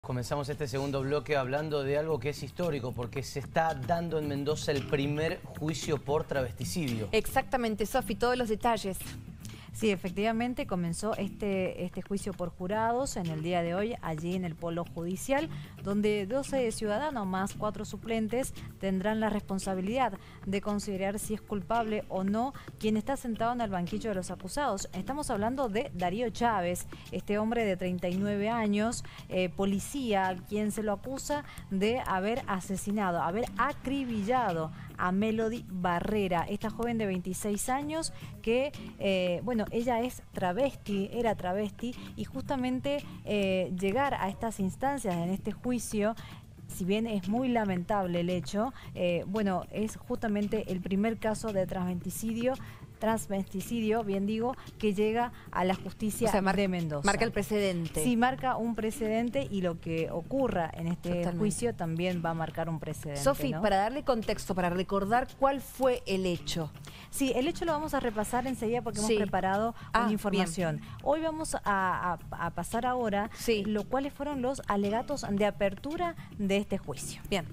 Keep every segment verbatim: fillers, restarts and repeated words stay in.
Comenzamos este segundo bloque hablando de algo que es histórico, porque se está dando en Mendoza el primer juicio por travesticidio. Exactamente, Sofi, todos los detalles. Sí, efectivamente comenzó este, este juicio por jurados en el día de hoy, allí en el Polo Judicial, donde doce ciudadanos más cuatro suplentes tendrán la responsabilidad de considerar si es culpable o no quien está sentado en el banquillo de los acusados. Estamos hablando de Darío Chávez, este hombre de treinta y nueve años, eh, policía, quien se lo acusa de haber asesinado, haber acribillado a Melody Barrera, esta joven de veintiséis años que, eh, bueno, ella es travesti, era travesti, y justamente eh, llegar a estas instancias en este juicio, si bien es muy lamentable el hecho, eh, bueno, es justamente el primer caso de transvesticidio, transvesticidio, bien digo, que llega a la justicia o sea, mar de Mendoza. Marca el precedente. Sí, marca un precedente, y lo que ocurra en este Totalmente. juicio también va a marcar un precedente. Sofi, ¿no? para darle contexto, para recordar cuál fue el hecho. Sí, el hecho lo vamos a repasar enseguida porque sí. hemos preparado ah, una información. Bien. Hoy vamos a, a, a pasar ahora sí. lo cuáles fueron los alegatos de apertura de este juicio. Bien.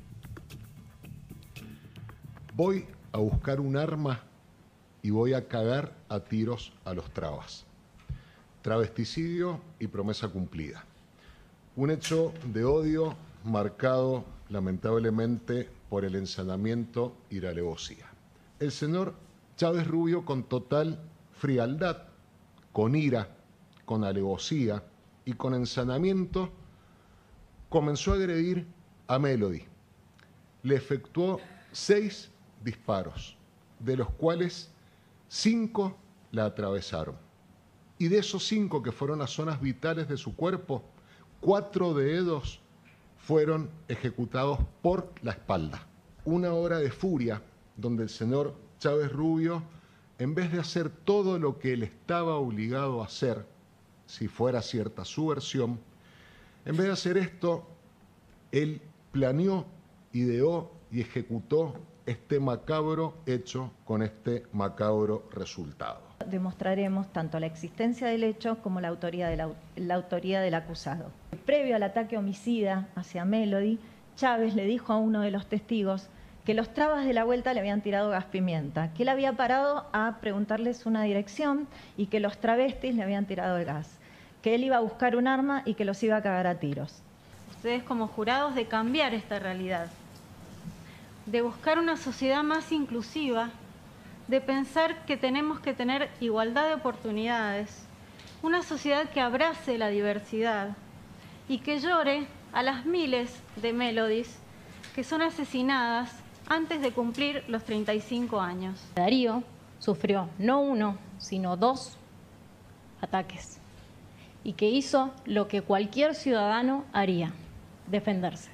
Voy a buscar un arma y voy a cagar a tiros a los trabas. Travesticidio y promesa cumplida. Un hecho de odio marcado lamentablemente por el ensañamiento y la alevosía. El señor Chávez Rubio, con total frialdad, con ira, con alevosía y con ensañamiento, comenzó a agredir a Melody. Le efectuó seis disparos, de los cuales cinco la atravesaron. Y de esos cinco que fueron a zonas vitales de su cuerpo, cuatro de ellos fueron ejecutados por la espalda. Una hora de furia donde el señor Chávez Rubio, en vez de hacer todo lo que él estaba obligado a hacer, si fuera cierta su versión, en vez de hacer esto, él planeó, ideó y ejecutó este macabro hecho con este macabro resultado. Demostraremos tanto la existencia del hecho como la autoría, de la, la autoría del acusado. Previo al ataque homicida hacia Melody, Chávez le dijo a uno de los testigos que los trabas de la vuelta le habían tirado gas pimienta, que él había parado a preguntarles una dirección y que los travestis le habían tirado el gas, que él iba a buscar un arma y que los iba a cagar a tiros. Ustedes como jurados de cambiar esta realidad, de buscar una sociedad más inclusiva, de pensar que tenemos que tener igualdad de oportunidades, una sociedad que abrace la diversidad y que llore a las miles de Melodies que son asesinadas antes de cumplir los treinta y cinco años. Darío sufrió no uno, sino dos ataques, y que hizo lo que cualquier ciudadano haría, defenderse.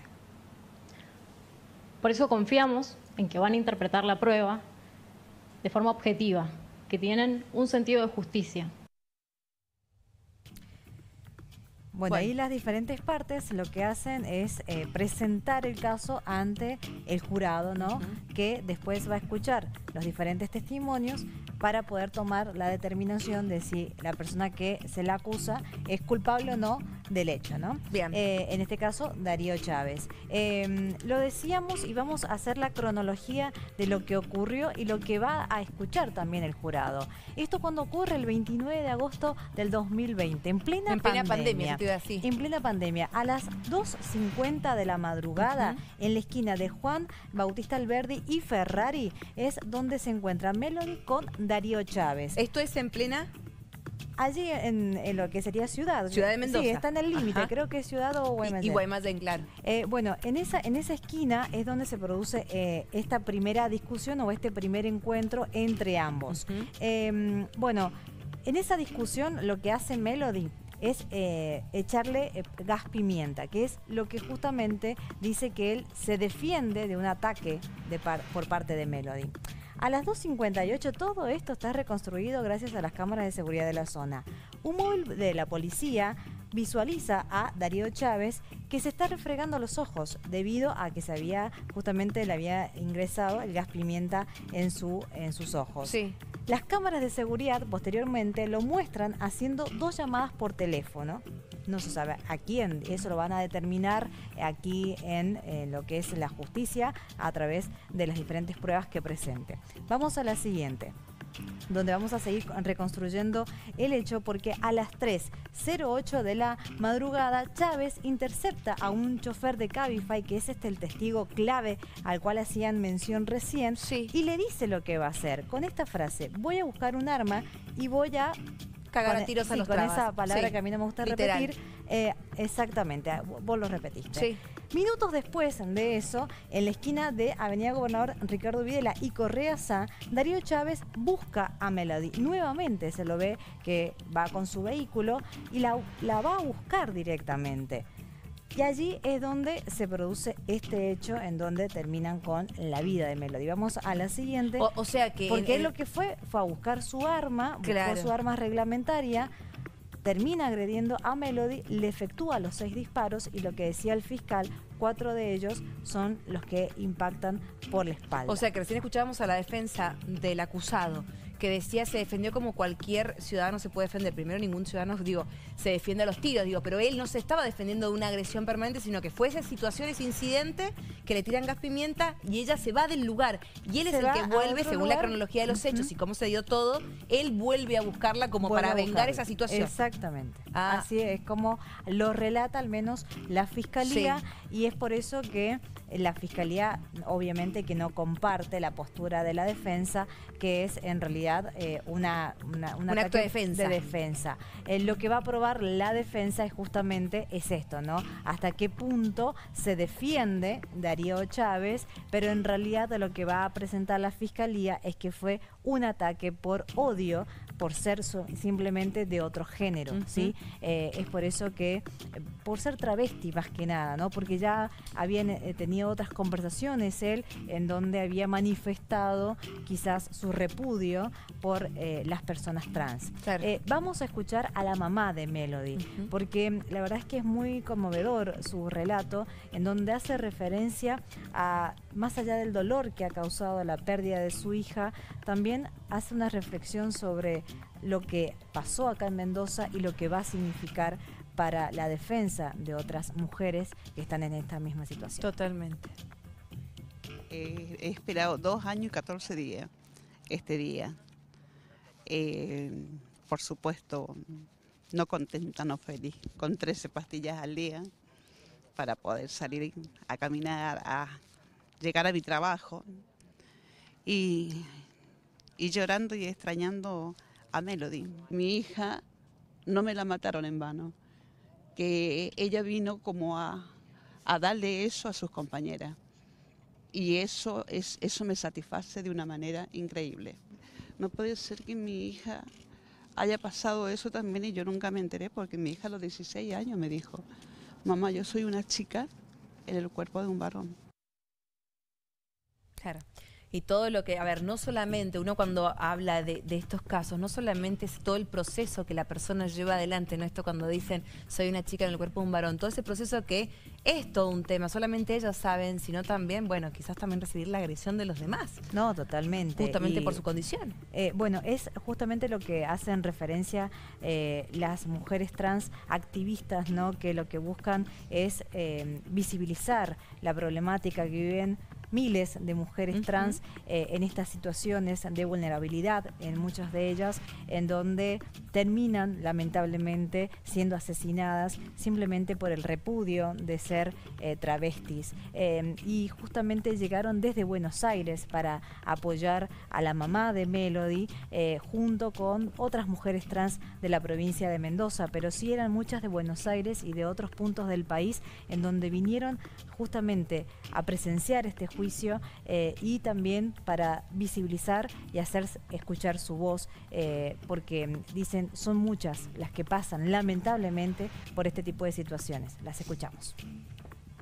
Por eso confiamos en que van a interpretar la prueba de forma objetiva, que tienen un sentido de justicia. Bueno, bueno, ahí las diferentes partes lo que hacen es eh, presentar el caso ante el jurado, ¿no? Uh-huh. Que después va a escuchar los diferentes testimonios para poder tomar la determinación de si la persona que se la acusa es culpable o no del hecho, ¿no? Bien. Eh, en este caso, Darío Chávez. Eh, lo decíamos, y vamos a hacer la cronología de lo que ocurrió y lo que va a escuchar también el jurado. Esto cuando ocurre el veintinueve de agosto del dos mil veinte, en plena en plena pandemia. pandemia así. En plena pandemia, a las dos cincuenta de la madrugada, uh-huh. en la esquina de Juan Bautista Alberdi y Ferrari, es donde se encuentra Melody con Darío Chávez. ¿Esto es en plena...? Allí en, en lo que sería Ciudad. Ciudad de Mendoza. Sí, está en el límite, creo que es Ciudad o Guaymallén. Y, y Guaymallén, claro. Eh, bueno, en esa, en esa esquina es donde se produce eh, esta primera discusión o este primer encuentro entre ambos. Uh-huh. eh, bueno, en esa discusión lo que hace Melody es eh, echarle eh, gas pimienta, que es lo que justamente dice que él se defiende de un ataque de par por parte de Melody. A las dos cincuenta y ocho todo esto está reconstruido gracias a las cámaras de seguridad de la zona. Un móvil de la policía visualiza a Darío Chávez que se está refregando los ojos debido a que se había, justamente le había ingresado el gas pimienta en, su, en sus ojos. Sí. Las cámaras de seguridad posteriormente lo muestran haciendo dos llamadas por teléfono no se sabe a quién. Eso lo van a determinar aquí en eh, lo que es la justicia a través de las diferentes pruebas que presente. Vamos a la siguiente, donde vamos a seguir reconstruyendo el hecho, porque a las tres cero ocho de la madrugada Chávez intercepta a un chofer de Cabify, que es este el testigo clave al cual hacían mención recién, sí. y le dice lo que va a hacer con esta frase: voy a buscar un arma y voy a cagar con, a tiros sí, a los con trabas. esa palabra Sí. que a mí no me gusta Literal. repetir. Eh, exactamente, vos lo repetiste. Sí. Minutos después de eso, en la esquina de Avenida Gobernador Ricardo Videla y Correa Sá, Darío Chávez busca a Melody. Nuevamente se lo ve que va con su vehículo y la, la va a buscar directamente. Y allí es donde se produce este hecho, en donde terminan con la vida de Melody. Vamos a la siguiente. O, o sea que... Porque en- él lo que fue fue a buscar su arma, Claro. buscó su arma reglamentaria, termina agrediendo a Melody, le efectúa los seis disparos y lo que decía el fiscal, cuatro de ellos son los que impactan por la espalda. O sea que recién escuchábamos a la defensa del acusado, que decía se defendió como cualquier ciudadano se puede defender. Primero, ningún ciudadano, digo, se defiende a los tiros, digo, pero él no se estaba defendiendo de una agresión permanente, sino que fue esa situación, ese incidente, que le tiran gas pimienta y ella se va del lugar. Y él Se es el va que a vuelve, otro según la lugar. cronología de los Ujú. hechos y cómo se dio todo, él vuelve a buscarla como Vuelve para a vengar buscarla. esa situación. Exactamente. Ah. Así es como lo relata al menos la fiscalía, Sí. y es por eso que la fiscalía obviamente que no comparte la postura de la defensa, que es en realidad eh, una, una- Un ataque acto de defensa. de defensa. Eh, lo que va a probar la defensa es justamente es esto, ¿no? Hasta qué punto se defiende Darío Chávez, pero en realidad lo que va a presentar la fiscalía es que fue un ataque por odio, por ser so- simplemente de otro género, Ujú. ¿sí? Eh, es por eso que, eh, por ser travesti más que nada, ¿no? Porque ya habían eh, tenido otras conversaciones él en donde había manifestado quizás su repudio por eh, las personas trans. Claro. Eh, vamos a escuchar a la mamá de Melody, Ujú. porque la verdad es que es muy conmovedor su relato, en donde hace referencia a, más allá del dolor que ha causado la pérdida de su hija, también hace una reflexión sobre lo que pasó acá en Mendoza y lo que va a significar para la defensa de otras mujeres que están en esta misma situación. Totalmente. Eh, he esperado dos años y catorce días este día. Eh, por supuesto, no contenta, no feliz, con trece pastillas al día para poder salir a caminar, a llegar a mi trabajo y, y llorando y extrañando a Melody. Mi hija no me la mataron en vano, que ella vino como a, a darle eso a sus compañeras. Y eso, es, eso me satisface de una manera increíble. No puede ser que mi hija haya pasado eso también y yo nunca me enteré, porque mi hija a los dieciséis años me dijo: mamá, yo soy una chica en el cuerpo de un varón. Claro. Y todo lo que, a ver, no solamente uno cuando habla de, de estos casos, no solamente es todo el proceso que la persona lleva adelante, ¿no? Esto cuando dicen soy una chica en el cuerpo de un varón, todo ese proceso que es todo un tema, solamente ellas saben, sino también, bueno, quizás también recibir la agresión de los demás, No, totalmente. justamente Y, por su condición. eh, bueno, es justamente lo que hacen referencia eh, las mujeres trans activistas, ¿no? Que lo que buscan es eh, visibilizar la problemática que viven miles de mujeres Ujú. trans eh, en estas situaciones de vulnerabilidad, en muchas de ellas, en donde terminan lamentablemente siendo asesinadas simplemente por el repudio de ser eh, travestis. Eh, y justamente llegaron desde Buenos Aires para apoyar a la mamá de Melody eh, junto con otras mujeres trans de la provincia de Mendoza, pero sí eran muchas de Buenos Aires y de otros puntos del país en donde vinieron justamente a presenciar este juicio eh, y también para visibilizar y hacer escuchar su voz, eh, porque dicen son muchas las que pasan lamentablemente por este tipo de situaciones. Las escuchamos.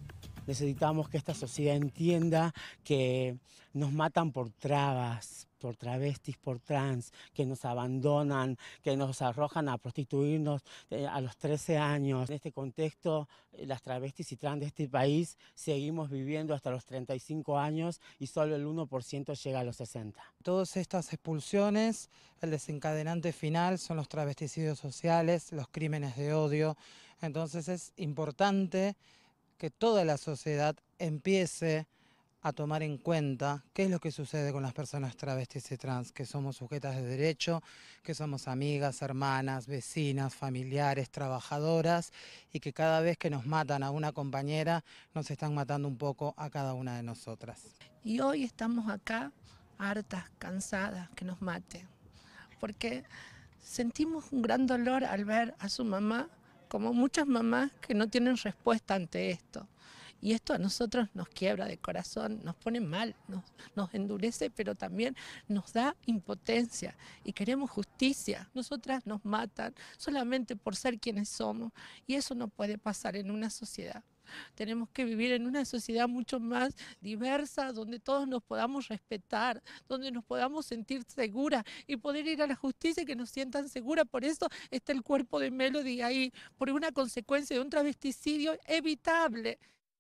necesitamos que esta sociedad entienda que nos matan por trabas, por travestis, por trans, que nos abandonan, que nos arrojan a prostituirnos eh, a los trece años. En este contexto, eh, las travestis y trans de este país seguimos viviendo hasta los treinta y cinco años y solo el uno por ciento llega a los sesenta. Todas estas expulsiones, el desencadenante final son los travesticidios sociales, los crímenes de odio. Entonces es importante que toda la sociedad empiece a tomar en cuenta qué es lo que sucede con las personas travestis y trans, que somos sujetas de derecho, que somos amigas, hermanas, vecinas, familiares, trabajadoras, y que cada vez que nos matan a una compañera, nos están matando un poco a cada una de nosotras. Y hoy estamos acá, hartas, cansadas, que nos maten, porque sentimos un gran dolor al ver a su mamá, como muchas mamás que no tienen respuesta ante esto. Y esto a nosotros nos quiebra de corazón, nos pone mal, nos, nos endurece, pero también nos da impotencia y queremos justicia. Nosotras nos matan solamente por ser quienes somos y eso no puede pasar en una sociedad. Tenemos que vivir en una sociedad mucho más diversa, donde todos nos podamos respetar, donde nos podamos sentir seguras y poder ir a la justicia y que nos sientan seguras. Por eso está el cuerpo de Melody ahí, por una consecuencia de un travesticidio evitable.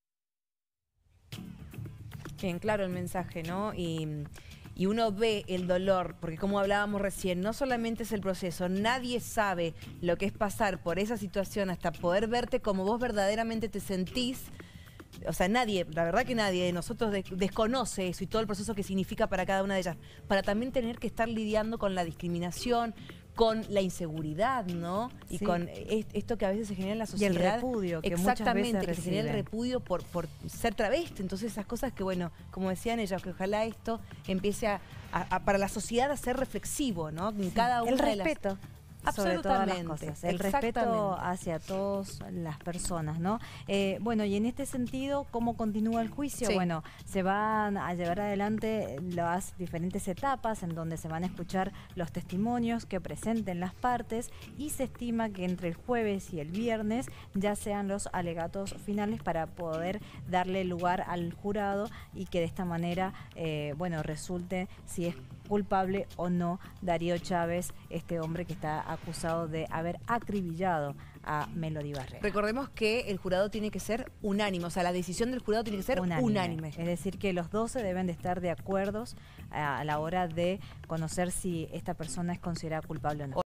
Bien, claro el mensaje, ¿no? Y, y uno ve el dolor, porque como hablábamos recién, no solamente es el proceso, nadie sabe lo que es pasar por esa situación hasta poder verte como vos verdaderamente te sentís. O sea, nadie, la verdad que nadie de nosotros de, desconoce eso y todo el proceso que significa para cada una de ellas, para también tener que estar lidiando con la discriminación, con la inseguridad, ¿no? Y sí. con esto que a veces se genera en la sociedad. Y el repudio, que exactamente, muchas veces que se genera el reciben. repudio por, por ser travesti. Entonces esas cosas que, bueno, como decían ellas, que ojalá esto empiece a, a, a para la sociedad a ser reflexivo, ¿no? En cada una el de las... respeto. Sobre todas las Absolutamente, cosas, el respeto exactamente. hacia todas las personas, ¿no? Eh, bueno, y en este sentido, ¿cómo continúa el juicio? Sí. Bueno, se van a llevar adelante las diferentes etapas en donde se van a escuchar los testimonios que presenten las partes y se estima que entre el jueves y el viernes ya sean los alegatos finales para poder darle lugar al jurado y que de esta manera, eh, bueno, resulte si es culpable o no Darío Chávez, este hombre que está acusado de haber acribillado a Melody Barrera. Recordemos que el jurado tiene que ser unánime, o sea, la decisión del jurado tiene que ser unánime. unánime. Es decir, que los doce deben de estar de acuerdo a la hora de conocer si esta persona es considerada culpable o no.